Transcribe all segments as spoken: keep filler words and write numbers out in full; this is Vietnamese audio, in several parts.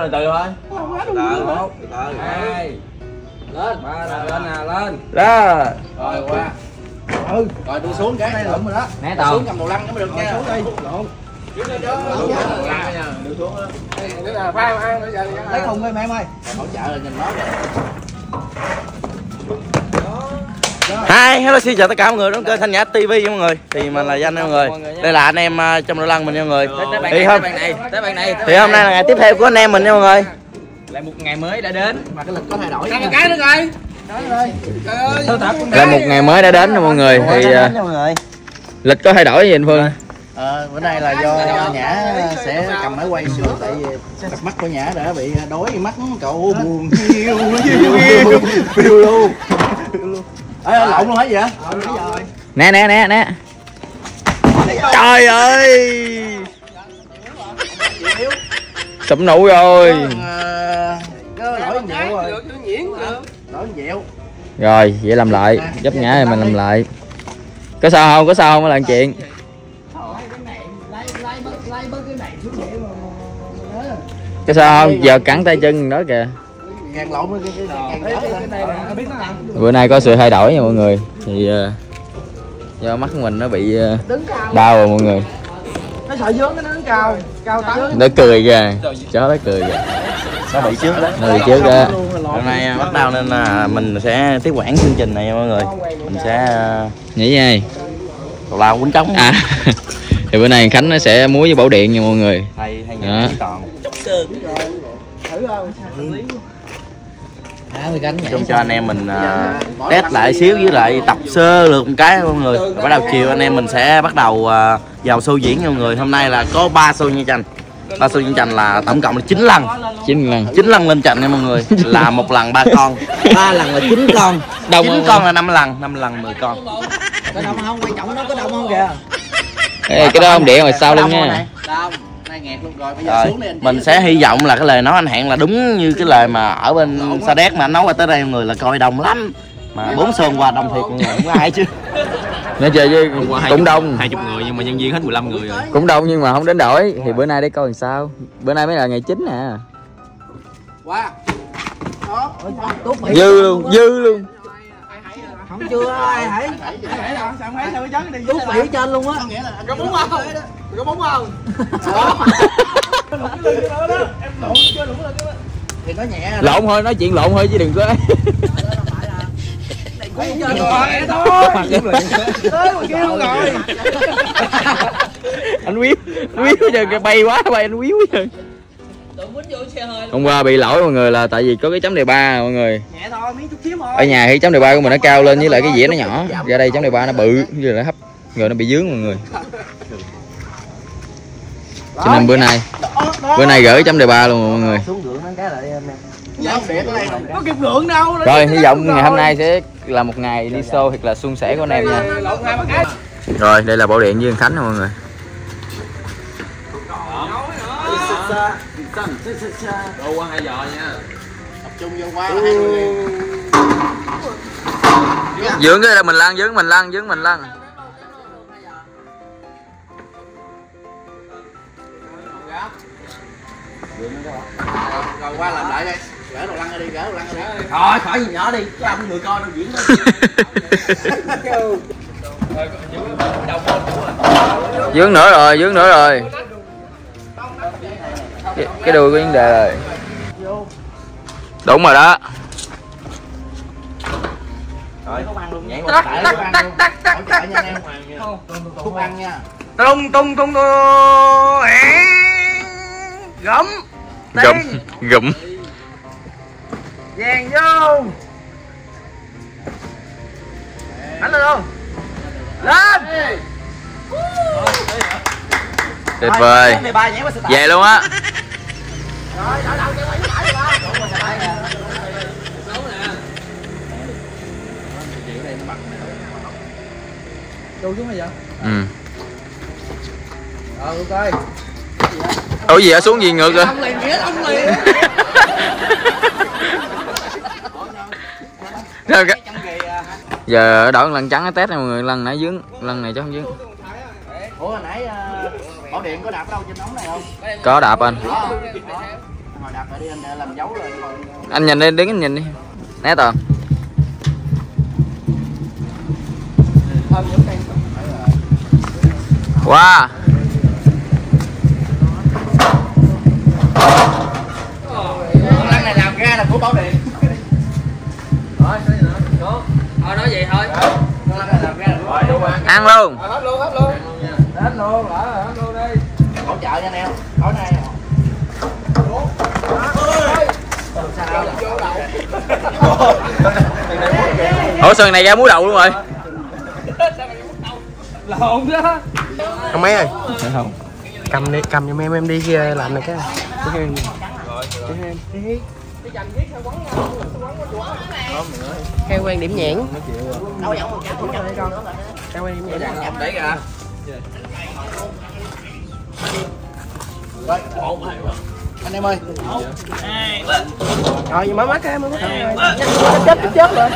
từ từ thôi. Từ một, từ hai. Lên, ba là lên nè, lên. Đó. Rồi qua. Ừ, rồi đưa xuống cái này lụm rồi đó. Né tao. Xuống cầm đầu lăn nó mới được nha. Xuống đi. Lộn. Đưa xuống đó. Đây là phao ăn bây giờ lấy thùng ơi mẹ em ơi. Hỗ trợ là nhìn nó rồi. Hi, hello xin chào tất cả mọi người đến kênh Thanh Nhã ti vi mọi người. Thì mình là Danh mọi người. Đây là anh em uh, trong đội lăng mình nha mọi người. Thì hôm này, tới bạn này. Thì hôm nay là ngày tiếp theo của anh em mình nha mọi người. Lại một ngày mới đã đến mà cái lịch có thay đổi. Cái cái nữa rồi. Là một ngày mới đã đến nha mọi người. Thì uh, lịch có thay đổi gì anh Phương? Ờ, bữa nay là do Nhã sẽ cầm máy quay xuống tại vì cặp mắt của Nhã đã bị đói mắt cậu buồn hiu hiu luôn. Ê, lộn luôn hả vậy? Lộn rồi. Nè nè nè nè. Trời ơi. Sụm nụ rồi. Có lỗi nhiều rồi. Lỗi nhiều. Rồi, vậy làm lại, giúp Nhã thì mình làm lại. Có sao không? Có sao không? Có làm chuyện. Cái sao không? Giờ cắn tay chân đó kìa. Càng lộn cái cái Bữa nay có sự thay đổi nha mọi người. Thì uh, do mắt của mình nó bị uh, đau rồi mọi người. Nó sợ dướng nó đứng cao, cao tấn. Nó cười kìa. Chó nó cười kìa. Nó bị trước đó. Nó bị trước đó. Hôm nay uh, bắt đầu nên là uh, mình sẽ tiếp quản chương trình này nha mọi người. Mình sẽ uh, nghĩ gì? Tào lao quýnh trống. À. Thì bữa nay Khánh nó sẽ muối với Bảo Điện nha mọi người. Hay hay nhảy còn. Chốc cơ. Thử không? Chung cho anh em mình uh, test lại xíu với lại tập sơ lược một cái mọi người. Rồi bắt đầu chiều anh em mình sẽ bắt đầu uh, vào show diễn nha mọi người. Hôm nay là có ba show nha tranh. Ba show diễn tranh là tổng cộng là chín lần. chín lần. chín lần lên trận nha mọi người. Là một lần ba con. ba lần là chín con. Đông chín con là năm lần, năm lần mười con. Có đông không? Quan trọng nó có đông không kìa. Ê, cái đó không điện rồi sau lưng nha. Luôn rồi, bây giờ rồi, mình sẽ hy vọng là cái lời nói anh Hẹn là đúng như cái lời mà ở bên Sa Đéc mà anh nói qua tới đây mọi người là coi đông lắm. Mà bốn show qua đông thiệt mọi người, không có ai chứ. Nói chơi với cũng đông. hai mươi người nhưng mà nhân viên hết mười lăm người rồi. Cũng đông nhưng mà không đến đổi. Thì bữa nay để coi làm sao. Bữa nay mới là ngày chính nè. Wow. Đó. Dư luôn, dư luôn. Không chưa ai hãy. Tút bị ở trên luôn á. Có bún không? Có bún không? Thì nói nhẹ. Lộn thôi, nói chuyện lộn thôi chứ đừng có. Anh Quý, anh Quý giờ kìa bay quá bay anh Quý quá. Hôm qua bị lỗi mọi người là tại vì có cái chấm đề ba mọi người. Ở nhà thì chấm đề ba của mình nó cao lên với lại cái dĩa nó nhỏ. Ra đây chấm đề ba nó bự rồi nó hấp rồi nó bị dướng mọi người. Cho nên bữa nay bữa nay gửi chấm đề ba luôn mọi người. Có kịp lượng đâu. Rồi hy vọng ngày hôm nay sẽ là một ngày đi show thật là suôn sẻ của anh em nha. Rồi đây là Bảo Điện với Khánh nè mọi người. Đổ qua hai giờ nha. Tập trung vô qua hai người. Dướng cái là mình lăn, dướng mình lăn, dướng mình lăn. Rồi qua làm lại đây. Gỡ đồ lăn ra đi, gỡ đồ lăn ra đi. Thôi khỏi gì nhỏ đi, cái ông người coi đâu diễn đâu. Dướng nữa rồi, dướng nữa rồi. Cái, cái đuôi có vấn đề rồi. Đúng rồi đó. Rồi, không ăn luôn, nhảy một tắc tắc tắc tắc tắc tắc tắc. Không ăn nha. Tung tung tung tung. Gấm. Gấm, gấm. Vàng vô. Đánh lên luôn. Lên. Tuyệt vời. Về luôn á. Rồi, đỡ đầu cho quẩy nhảy ba. Đâu xuống bây giờ? Ừ. Ờ ok. Ủa gì ở xuống gì ngược rồi? Ông liền nghĩa ông liền. Giờ đổi lần trắng cái test này mọi người, lần nãy dướng, lần này chứ không dướng. Ủa hồi nãy uh, Bảo Điện có đạp đâu trên ống này không? Có đạp anh. Hồi đặt lại đi anh làm dấu lên rồi. Anh nhìn đi, đứng anh nhìn đi. Né Toàn. Wow. Lăng này làm ra là của Bảo Điện. Rồi, thôi nói vậy thôi. Lăng này làm ra là của Bảo Điện. Ăn luôn. Hết luôn, hết luôn. Hết luôn, hết luôn đi. Hỗ trợ nha anh em. Tối nay. Ủa sao này ra muối đầu luôn rồi. Lộn đó. Không mấy ơi. Không. Cầm đi, cầm giùm em em đi kia làm này cái. Theo quan điểm nhãn. Theo quan điểm nhãn. Em đấy kìa. Rồi, anh em ơi. Rồi mở mắt em, mở mắt em. Chết chết chết rồi.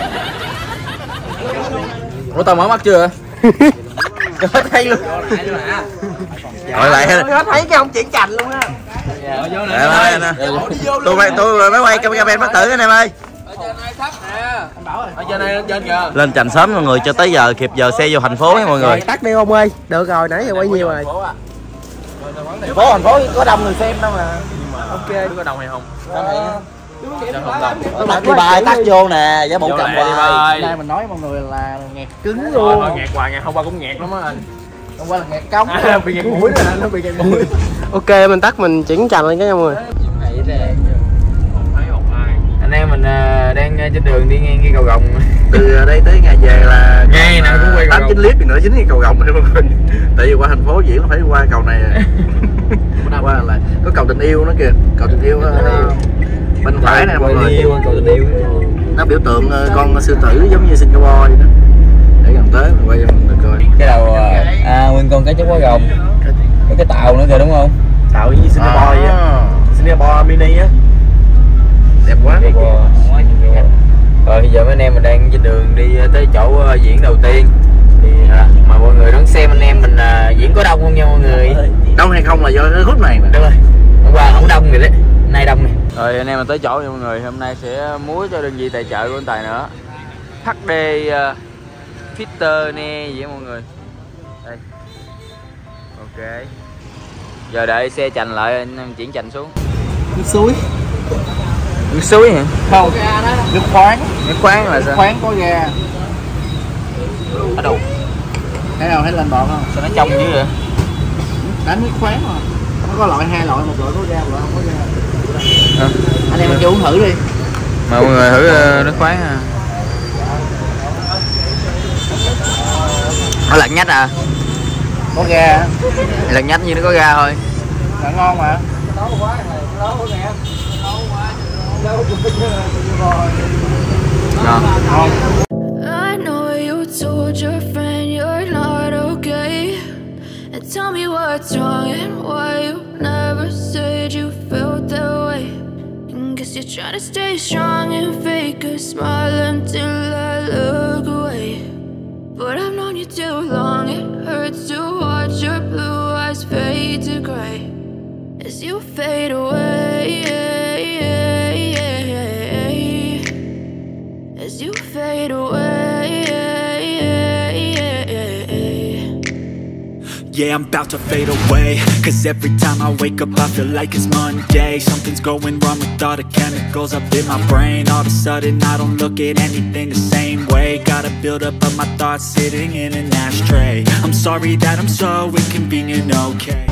Ủa tao mở mắt chưa? Hết thấy luôn. Rồi lại. Hết thấy cái ông chuyển cành luôn á. Đây nè. Tôi mày tôi mới quay cameraman bắt tử anh em ơi. Ở trên này lên trên kìa. Lên chành sớm mọi người cho tới giờ kịp giờ xe vô thành phố nha mọi người. Tắt đi ông ơi. Được rồi, nãy giờ quay nhiều rồi. Thành phố thành phố có đông người xem đâu mà. Ok. Có đông hay không? Tắt đi bài tắt vô nè, giả bộ cầm hoài. Nay mình nói mọi người là nghẹt cứng luôn. Thôi nghẹt hoài, ngày hôm qua cũng nghẹt lắm á anh. Hôm qua là nghẹt cống. Bị nghẹt mũi rồi, nó bị nghẹt mũi. Ok, mình tắt mình chuyển chành lên cái nha mọi người. Anh em mình đang trên đường đi ngang cái cầu Gồng. Từ đây tới ngày về là Ngay nào cũng quay cầu tám Gồng. chín clip thì nữa dính cái cầu Gồng này mọi người. Tại vì qua thành phố diễn là phải qua cầu này. Qua là có cầu tình yêu nữa kìa, cầu tình yêu bên phải nè mọi người. Cầu tình yêu. Nó biểu tượng con sư tử giống như Singapore vậy đó. Để gần tới mình quay cho mình được coi. Cái đầu à nguyên con cá chép quá gồng. Có cái tạo nữa kìa đúng không? Tạo như Singapore vậy á. Singapore mini á. Đẹp quá. Rồi bây giờ mấy anh em mình đang trên đường đi tới chỗ uh, diễn đầu tiên thì uh, mà mọi người đón xem anh em mình uh, diễn có đông không nha mọi người. Đông hay không là do cái khúc này mà. Đúng rồi. Hôm qua không đông rồi đấy, nay đông này. Rồi anh em mình tới chỗ nha mọi người, hôm nay sẽ múa cho đơn vị tài trợ của anh Tài nữa. hát đê uh, Fitter nè vậy mọi người. Đây. Ok. Giờ đợi xe chành lại anh em chuyển chành xuống. Nước suối. Nước suối hả? Không. Nước khoáng. Nước khoáng là sao? Khoáng có ga. Ở đâu? Thấy nào thấy lên bọt không? Sao nó trong dữ vậy? Đánh nước khoáng mà. Nó có loại hai loại, một loại có ga, một loại không có ga. À. Anh em mình chú uống thử đi. Mà mọi người thử uh, nước khoáng à. Nó lạnh nhách à? Có ga. Lạnh nhách như nó có ga thôi. Là ngon mà. Ngon. I know you told your friend you're not okay, and tell me what's wrong and why you never said you felt that way. And guess you're trying to stay strong and fake a smile until I look away. But I've known you too long, it hurts to watch your blue eyes fade to grey as you fade away, as you fade away. Yeah, I'm about to fade away, cause every time I wake up I feel like it's Monday. Something's going wrong with all the chemicals up in my brain. All of a sudden I don't look at anything the same way. Got a build up of my thoughts sitting in an ashtray. I'm sorry that I'm so inconvenient, okay.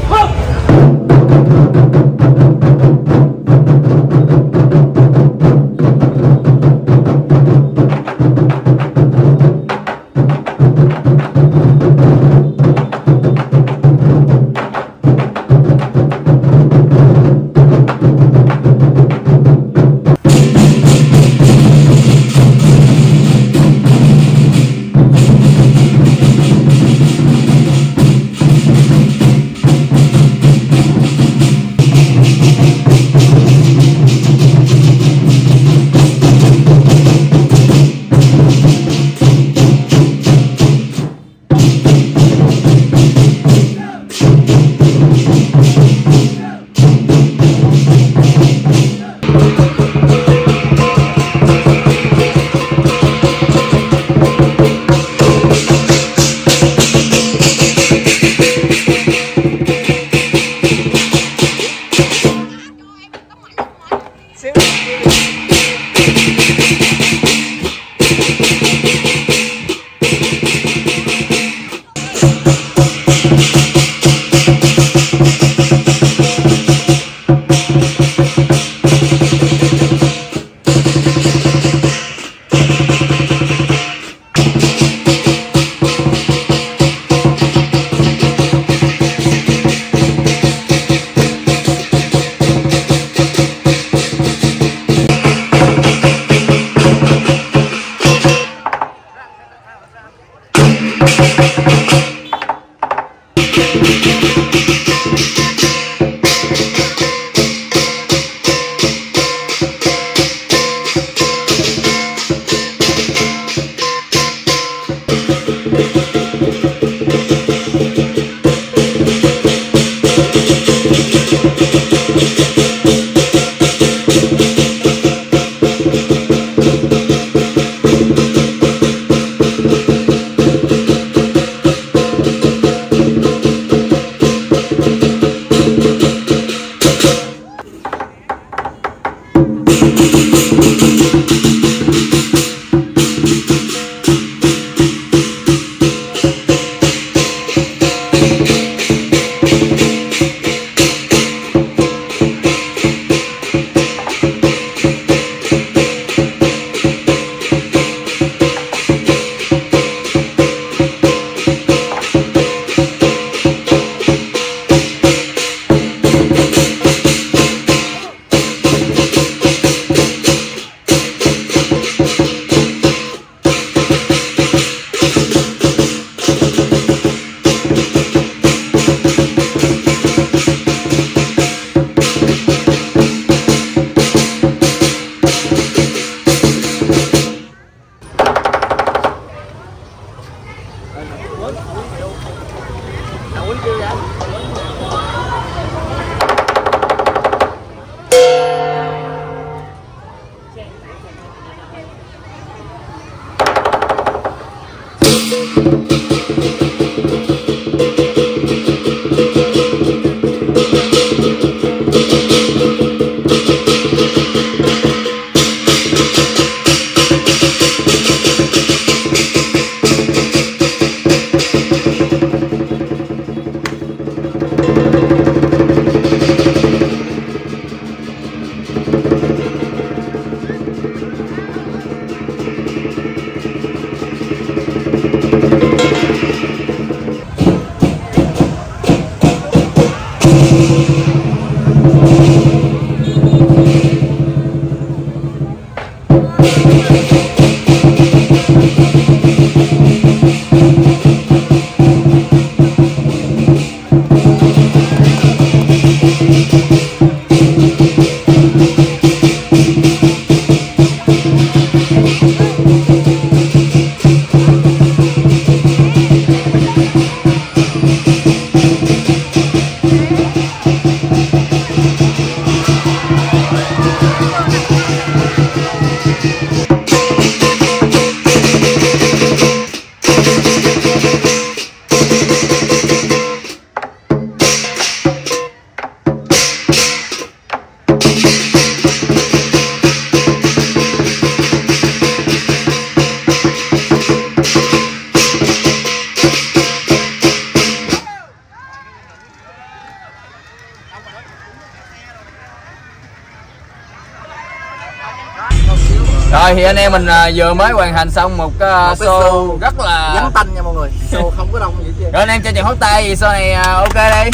Rồi thì anh em mình uh, vừa mới hoàn thành xong một, uh, một show, show rất là vắng tanh nha mọi người. Show không có đông gì chứ. Rồi anh em cho chàng hót tay vì show này uh, ok đi.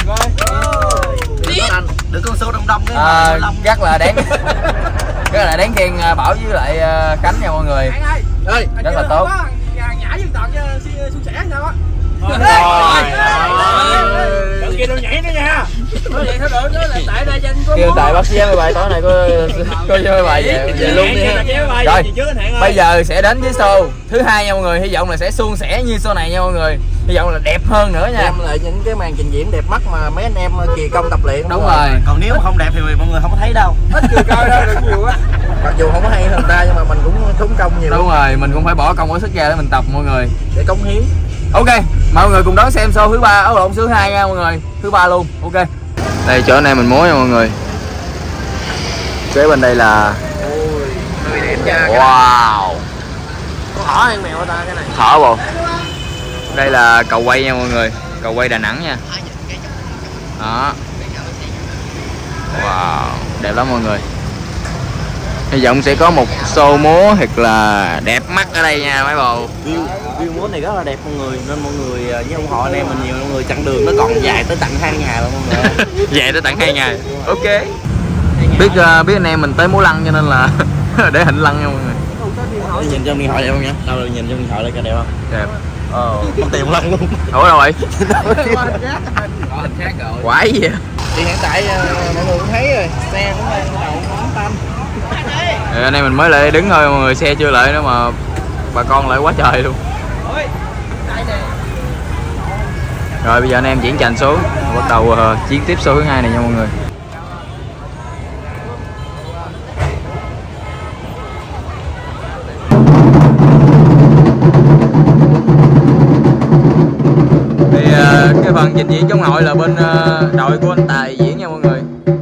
Rồi. Được con show đông đông đấy. À, rất là đáng rất là đáng khen uh, Bảo với lại uh, Khánh nha mọi người. Ơi, rất là tốt. Nhã dân tộc suôn sẻ sao á. Đừng kia đâu nhảy nữa nha. Nói vậy thôi được, nói là tại đây danh có kêu tại bác sĩ mấy bài tối nay có có chơi bài về về luôn đi ha. Rồi bây giờ sẽ đến với show thứ hai nha mọi người, hy vọng là sẽ suôn sẻ như show này nha mọi người, hy vọng là đẹp hơn nữa nha. Em lại những cái màn trình diễn đẹp mắt mà mấy anh em kỳ công tập luyện. Đúng rồi. Còn nếu không đẹp thì mọi người không có thấy đâu. Ít người coi đâu được nhiều quá. Mặc dù không có hay hơn ta nhưng mà mình cũng thúng công nhiều. Đúng rồi, mình cũng phải bỏ công bỏ sức ra để mình tập mọi người, để cống hiến. Ok, mọi người cùng đón xem show thứ ba, áo lộn thứ hai nha mọi người, thứ ba luôn. Ok. Đây chỗ này mình múa nha mọi người. Kế bên đây là Ôi, đẹp nha. Wow. Có thỏ hay mèo ta cái này? Thỏ bộ. Đây là cầu quay nha mọi người, cầu quay Đà Nẵng nha. Đó. Wow, đẹp lắm mọi người. Hy vọng sẽ có một show múa thật là đẹp mắt ở đây nha mấy bồ. View, view múa này rất là đẹp mọi người, nên mọi người với ủng hộ anh em mình nhiều. Mọi người chặng đường nó còn dài tới tận hai ngày luôn mọi người. Dài tới tận hai ngày. Ok. Biết uh, biết anh em mình tới múa lăng cho nên là để hình lăng nha mọi người. Đi nhìn trong điện thoại đẹp không nhá? Đâu được, nhìn trong điện thoại đây coi đẹp không? Đẹp. Ờ, không tìm lăng luôn. Ủa đâu vậy? Quái gì vậy? Thì hiện tại mọi người cũng thấy rồi, xe cũng đang đầu vắng tanh. Thì anh em mình mới lại đứng thôi mọi người, xe chưa lại nữa mà bà con lại quá trời luôn. Rồi bây giờ anh em chuyển chành xuống, bắt đầu uh, chiến tiếp số thứ hai này nha mọi người. Thì uh, cái phần trình diễn chống hội là bên uh, đội của anh Tài diễn nha mọi người.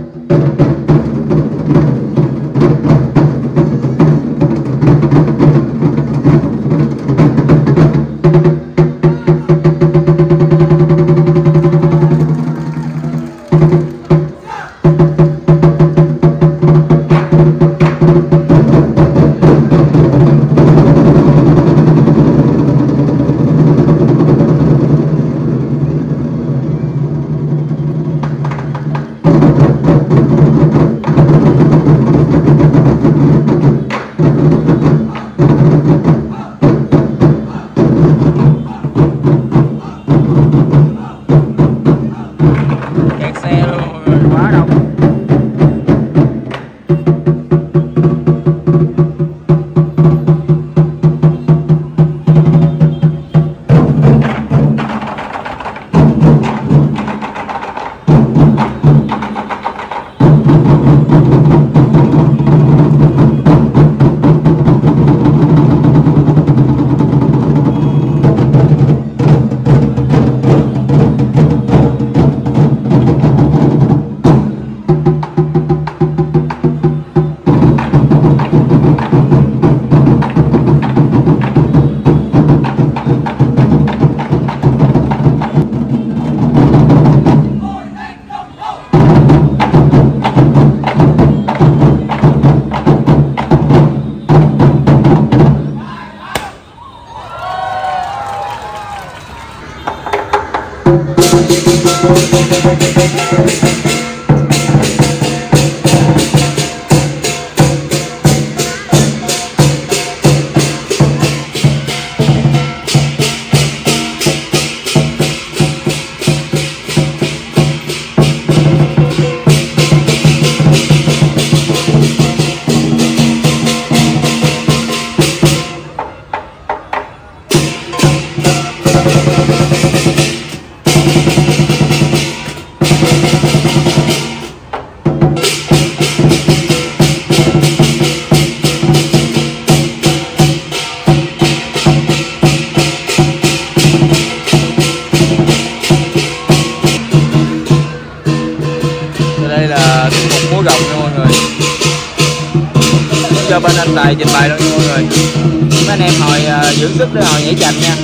Cho bên anh Tài trình bày luôn nha mọi người. Mấy anh em hồi uh, dưỡng sức để hồi nhảy chành nha.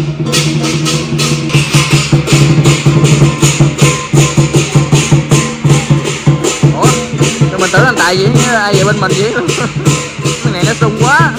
Ủa, mình tưởng anh Tài diễn ai về bên mình diễn luôn. Cái này nó sung quá.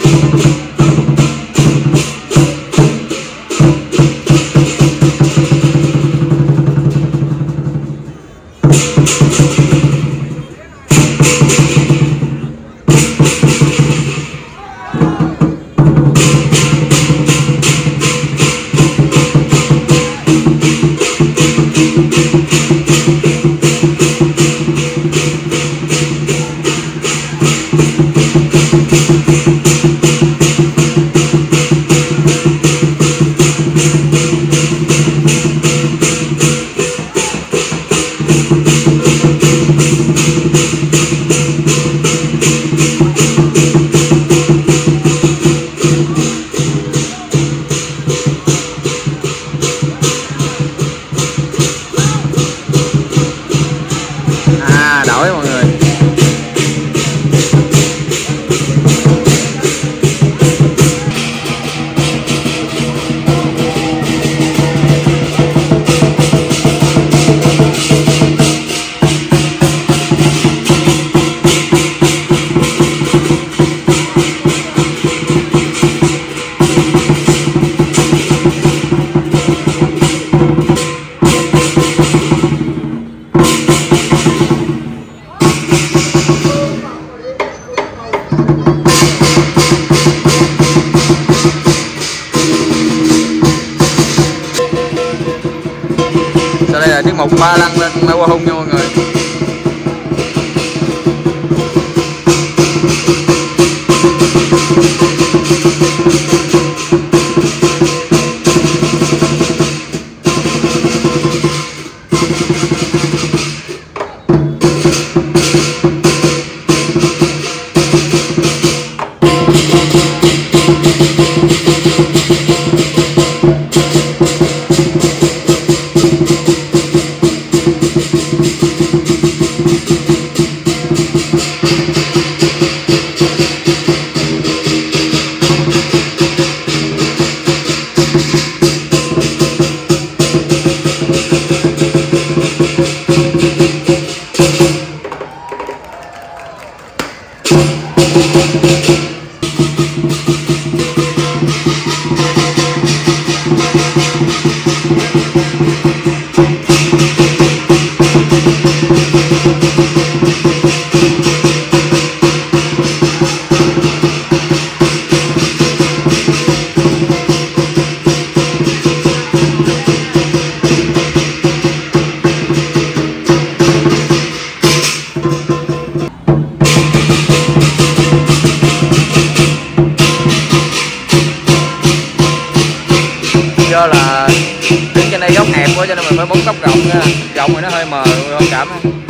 tiết mục ba lăng lên Mai Hoa Hung nha mọi người. Đứng trên đây góc hẹp quá cho nên mình phải bấm góc rộng nha. Rộng thì nó hơi mờ, không cảm.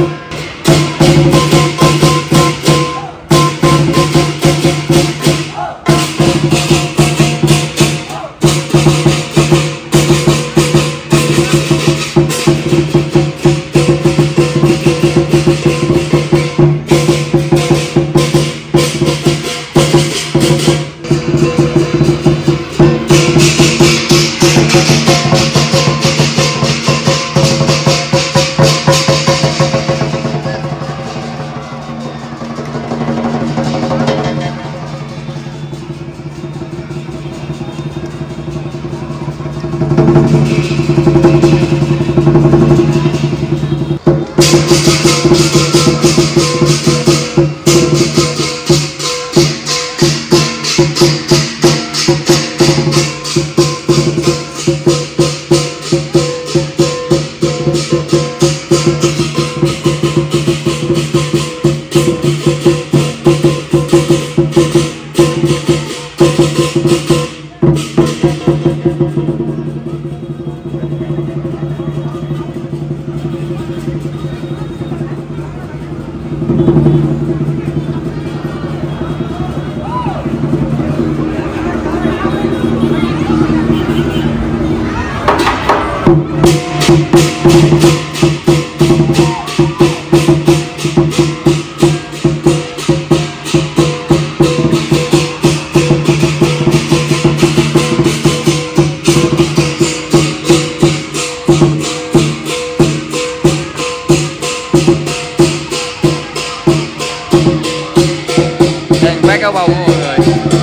Bác áo bông mọi người.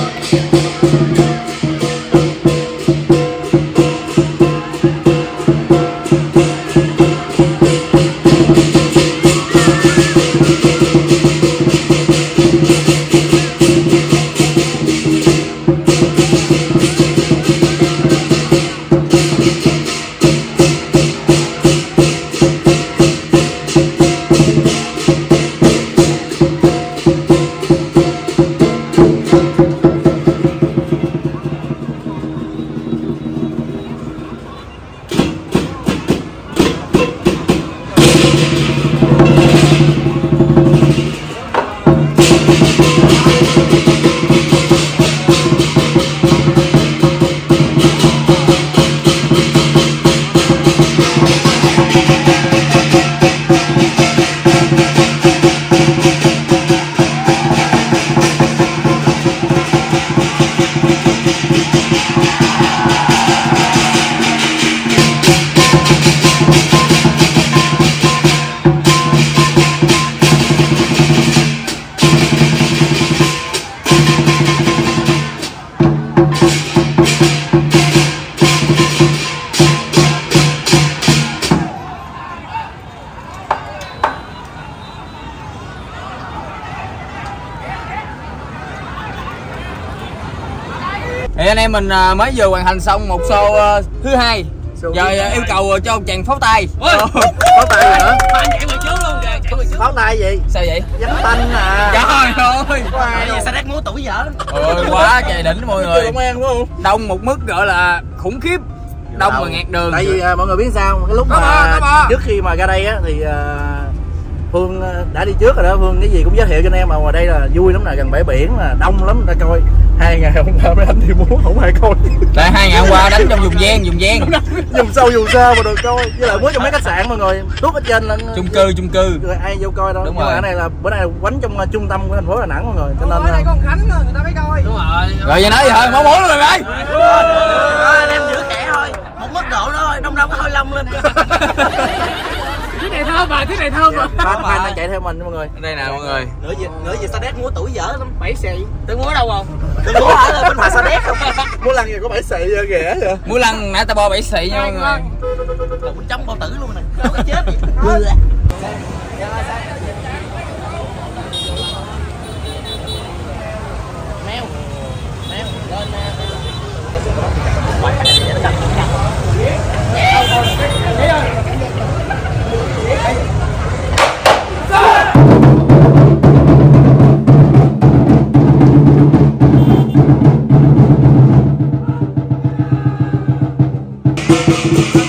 Thì anh em mình mới vừa hoàn thành xong một show thứ hai. Giờ yêu cầu cho một chàng pháo tay. Pháo tay gì nữa? Chạy về trước luôn kìa. Pháo tay gì? Sao vậy? Vắng tanh à. Trời ơi. Sao đắt múa tuổi dở lắm. Ôi quá trời đỉnh mọi người. Công an đúng không? Đông một mức gọi là khủng khiếp. Đông mà ngạt đường. Tại vì uh, mọi người biết sao, cái lúc mà trước khi mà ra đây á thì uh, Phương đã đi trước rồi đó. Phương cái gì cũng giới thiệu cho anh em mà ngoài đây là vui lắm nè, gần bãi biển là đông lắm người ta coi. Hai ngày hôm qua mới đánh thì muốn không ai coi. Tại hai ngày hôm qua đánh trong vùng ven, vùng ven. Vùng sâu vùng xa mà được coi. Với lại muốn trong mấy khách sạn mọi người, tuốt ở trên lên chung cư, chung cư. Rồi ai vô coi đâu. Đúng nhưng rồi. mà cái này là bữa nay là quánh trong uh, trung tâm của thành phố Đà Nẵng mọi người. Cho nên ở đây con Khánh rồi, người ta mới coi. Đúng rồi. Rồi vậy nói gì thôi, máu muốn luôn rồi ơi. Anh em giữ kẻ thôi. Một mức độ đó thôi, đông đông hơi lông lên. Cái này thơm mà, cái này thơm mà. Phan Phan đang chạy theo mình mọi người. Đây nè mọi người. Nửa gì nửa gì Sa Đéc múa tuổi dở lắm, bảy xì. Tôi múa đâu không? Tôi múa ở bên ngoài Sa Đéc không. Múa lăng gì có bảy xị vậy ghẻ vậy. Múa lăng nãy ta bo bảy xị nha mọi người. Còn bên trong bao tử luôn nè. Đâu có chết gì. Mèo. Mèo lên nè.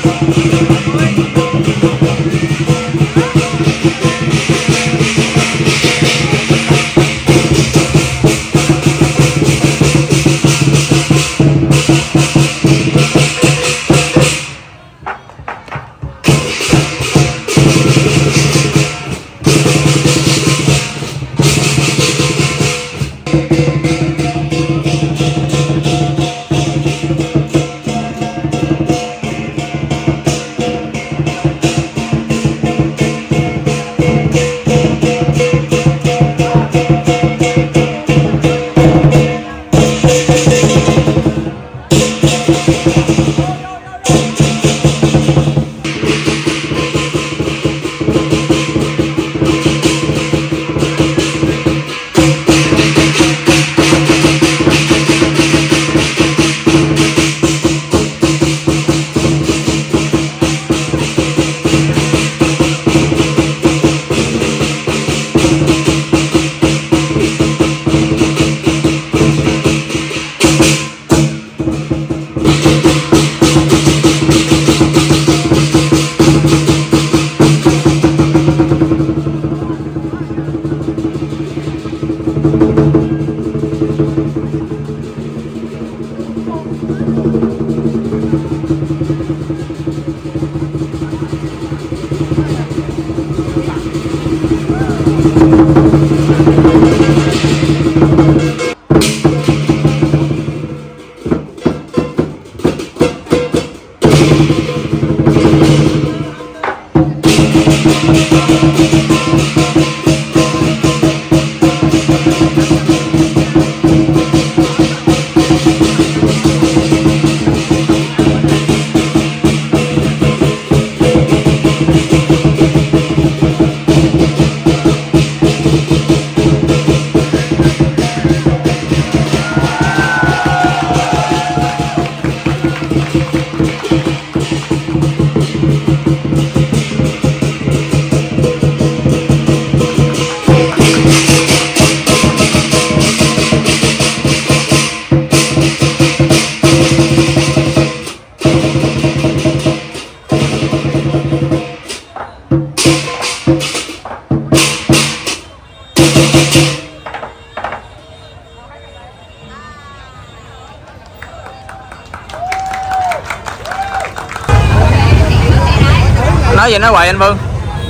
Nói gì nói hoài anh Vương?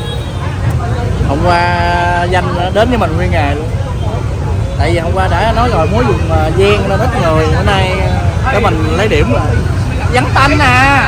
Hôm qua Danh đến với mình nguyên ngày luôn. Tại vì hôm qua đã nói rồi muốn dùng gen nên ít người, bữa nay để mình lấy điểm rồi. Vắng tanh à.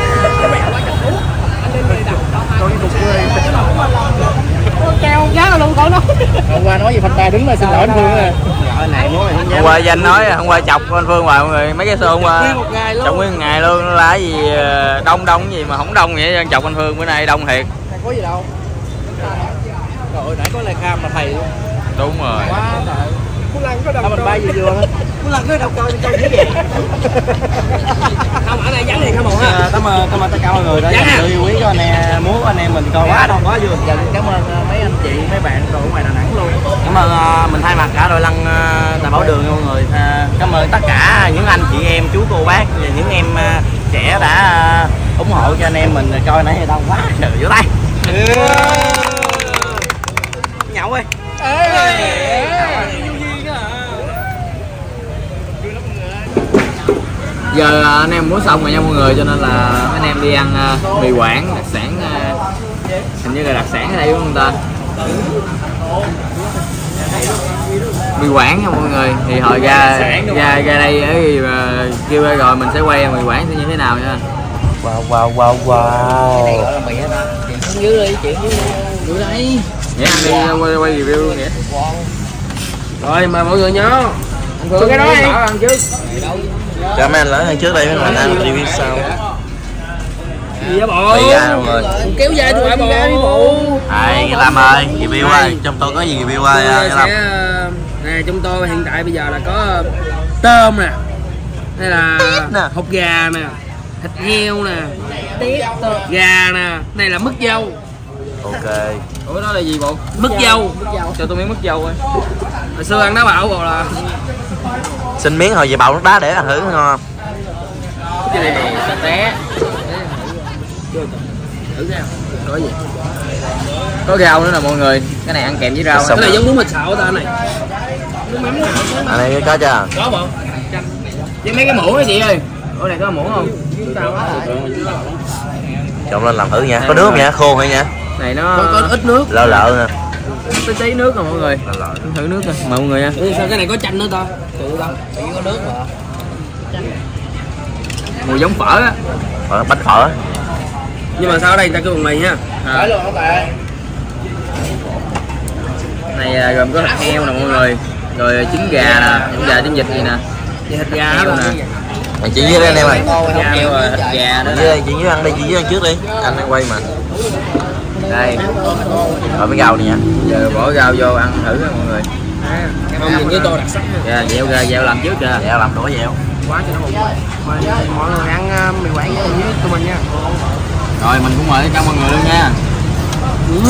Keo giá là luôn con nói. Hôm qua nói gì phanh tay đứng là xin lỗi anh Phương rồi. Hôm qua Danh nói hôm qua chọc anh Phương hoài mọi người, mấy cái show hôm qua chọc nguyên một ngày luôn, nó là cái gì đông đông gì mà không đông vậy, chọc anh Phương bữa nay đông thiệt. Có gì đâu. Rồi nãy có live cam là thầy luôn. Đúng rồi. Quá trời. Phú Lăng có đâu mình bay gì vừa Phú Lăng có đâu coi coi như vậy. Không, ở đây vắng thì không ổn ha. Cảm ơn cảm ơn tất cả mọi người đã yêu quý cho anh em, muốn anh em mình coi quá đông quá vui. Cảm ơn mấy anh chị mấy bạn từ ngoài Đà Nẵng luôn. Cảm ơn uh, mình thay mặt cả đội lăng uh, Tài Bảo Đường nha mọi người. Uh, cảm ơn tất cả những anh chị em, chú cô bác và những em uh, trẻ đã uh, ủng hộ cho anh em mình coi nãy giờ đông quá. Trời vỗ tay. Nhậu ơi. Giờ anh em muốn xong rồi nha mọi người, cho nên là anh em đi ăn uh, mì Quảng đặc sản, uh, hình như là đặc sản ở đây đúng không ta? Mì Quảng nha mọi người, thì hồi ra ra ra đây ấy mà kêu ra rồi mình sẽ quay mì Quảng sẽ như thế nào nha. Wow wow wow wow. Chuyện dưới đi, chuyện dưới dưới đây. Nghĩa ăn đi, quay quay review nghĩa. Rồi mà mọi người nhớ Phương cái đó đi. ăn trước. Cho mấy anh lớn ăn trước đây, mấy anh ăn review sau. Gì vậy bộ? Đi ra mọi người. Kéo dài tôi lại bộ. Ai Lam ơi, review ơi, trong tôi có gì review ơi Lam. Nè, trong tôi hiện tại bây giờ là có tôm nè, đây là hột gà nè, thịt heo nè, gà nè, này là mứt dâu. Ok. Ủa đó là gì bộ? Mứt dâu. Cho tôi miếng mứt dâu ơi. Hồi xưa ăn đá bạo bộ là Xin miếng hồi về bào nước đá để ăn thử ngon. Cái này sa té. thử ra có gì. Có rau nữa nè mọi người, cái này ăn kèm với rau. Cái này giống bún mì xào ta này. Anh này có chưa? Có bộ. Với mấy cái muỗng đó chị ơi. Ủa này có muỗng không? Trộn lên làm thử nha. Có nước không nha? Khô hay nha? Này nó Có, có ít nước. Lợ lợ nè. Tí tí nước rồi mọi người. Thử nước coi mọi người nha. Ừ, sao cái này có chanh nữa ta? Tự ta. Tự nhiên có nước mà. Mùi giống phở á. Phở, bánh phở. Nhưng mà sao ở đây người ta kêu bằng mì ha. À. Này là gồm có thịt heo nè mọi người, rồi trứng gà nè, trứng gà trứng vịt gì nè, với thịt gà heo nè. Mày chị với anh em ơi. Thịt heo rồi thịt gà nữa. Với chị với ăn đi, chị với ăn trước đi. Anh đang quay mà. Đây. Rồi mấy rau này nha. Giờ bỏ rau vô ăn thử nha mọi người. Không nhìn với tô đặc sắc. Dạ, dẹo ra dẹo làm trước kìa. Dẹo làm đổ dẹo. Quá cho nó hùng. Mọi người ăn uh, mì quảng cùng với tụi mình nha. Rồi mình cũng mời tất cả mọi người luôn nha. Ừ.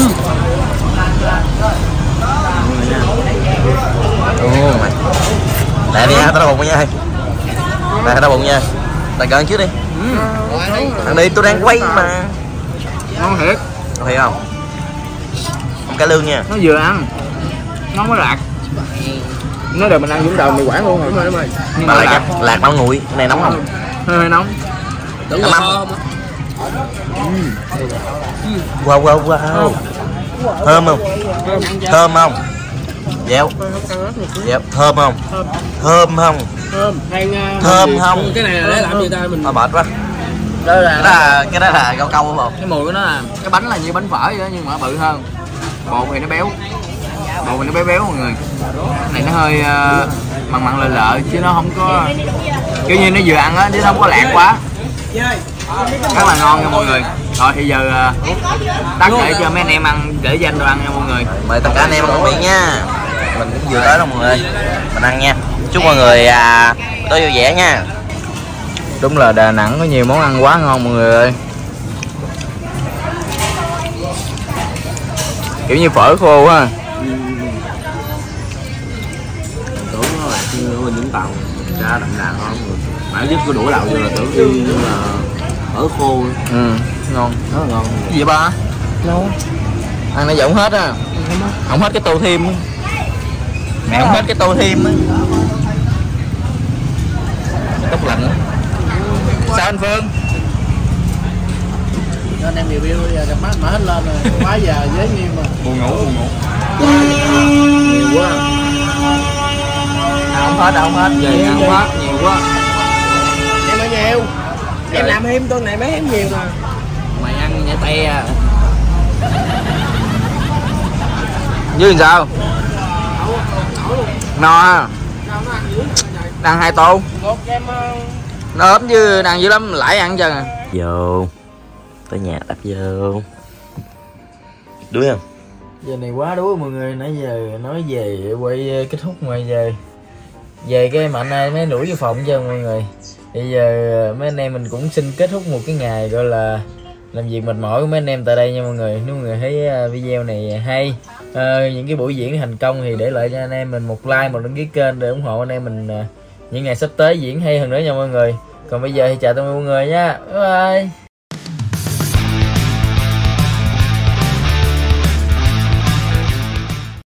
Ồ mày. Để đi ha, tao đau bụng nha. Đây đau bụng nha. Tại gần trước đi. Ừ. Ăn đi, tôi đang quay mà. Ngon thiệt. Có thấy không? Không cá lương nha. Nó vừa ăn, nó mới lạc. Nó rồi mình ăn vũng đầu mì quảng luôn rồi. Đúng rồi, đúng rồi. Mà lạc lạc, lạc nó nguội, cái này nóng không? Hơi, hơi nóng. Đúng rồi. Wow wow wow. Thơm không? Thơm không? Dẻo. Dẻo thơm không? Thơm không? Thơm. Thơm không? Cái này là để làm gì ta mình. Ờ mệt quá. Đó là Cái đó là cái đó là rau câu không? cái mùi của nó là cái bánh là như bánh phở vậy đó nhưng mà nó bự hơn. Bột thì nó béo. Bột thì nó béo béo mọi người. Cái này nó hơi uh, mặn mặn lợ lợ chứ nó không có kiểu như nó vừa ăn á chứ nó không có lạc quá. Rất là ngon nha mọi người. Rồi thì giờ uh, tắt để cho mấy anh em ăn để dành đồ ăn nha mọi người. Mời tất cả anh em ăn miệng nha. Mình cũng vừa tới đâu mọi người. Mình ăn nha. Chúc mọi người à, tối vui vẻ nha. Đúng là Đà Nẵng có nhiều món ăn quá ngon mọi người ơi. Kiểu như phở khô á. Tưởng nó lạc như mình Vũng Tàu, ra đậm đà ngon rồi. Mãi giúp có đũa lẩu vô là tưởng như là phở khô. Ừ, ngon. Rất là ngon. Cái gì ba? Đâu? Ăn nó vẫn hết á. Không hết cái tô thêm. Mẹ không hết cái tô thêm á. Tóc lạnh á. Sao anh Phương? Cho anh em review giờ cặp mắt mở hết lên rồi, quá giờ giới nghiêm mà. Buồn ngủ, buồn ngủ. Nhiều quá. À, không hết, không hết. Về ăn quá, nhiều quá. Em ăn nhiều. Em làm thêm tuần này mấy em nhiều mà. Mày ăn nhẹ te à. Với làm sao? No ha. Đang hai tô. Nó ốm chứ đang dữ lắm, lại ăn chân à. Vô. Tới nhà đắp vô. Đuối không? Giờ này quá đuối mọi người, nãy giờ nói về quay kết thúc ngoài về. Về cái Mạnh ơi mới đuổi vô phòng cho mọi người. Bây giờ mấy anh em mình cũng xin kết thúc một cái ngày gọi là làm việc mệt mỏi của mấy anh em tại đây nha mọi người. Nếu mọi người thấy video này hay, uh, những cái buổi diễn thành công thì để lại cho anh em mình một like, một đăng ký kênh để ủng hộ anh em mình uh, những ngày sắp tới diễn hay hơn nữa nha mọi người. Còn bây giờ thì chào tạm biệt mọi người nha. Bye bye.